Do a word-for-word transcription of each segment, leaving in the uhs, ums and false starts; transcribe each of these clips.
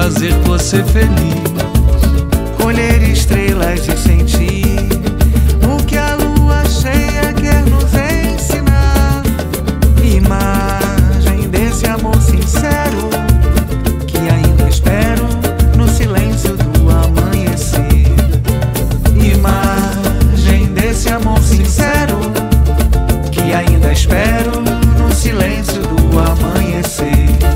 fazer você feliz. Colher estrelas e sentir o que a lua cheia quer nos ensinar. Imagem desse amor sincero que ainda espero no silêncio do amanhecer. Imagem desse amor sincero que ainda espero no silêncio do amanhecer.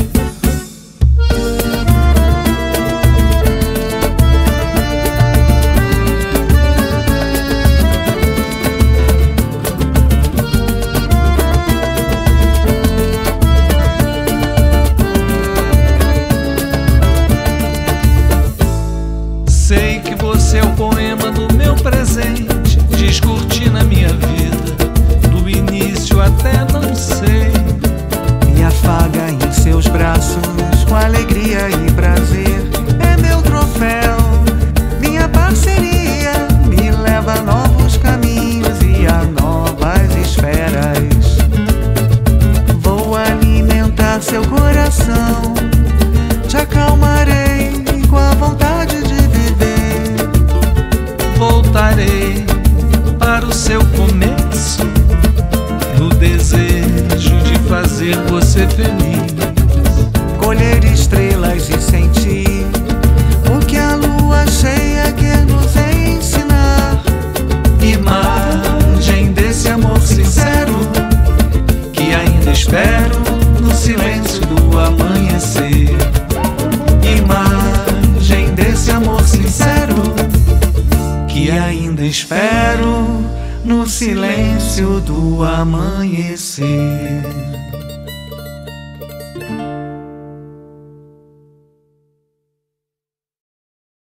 Sei que você é o poema do meu presente, descortina minha vida, do início até não sei. Me afaga em seus braços com alegria e prazer. É meu troféu, minha parceria, me leva a novos caminhos e a novas esferas. Vou alimentar seu coração, te acalmarei com a vontade de viver. Voltarei para o seu começo, no desejo de fazer você feliz. Colher estrelas e sentir o que a lua cheia quer nos ensinar. Imagem desse amor sincero que ainda espero no silêncio do amanhecer. Imagem desse amor sincero que ainda espero no silêncio do amanhecer.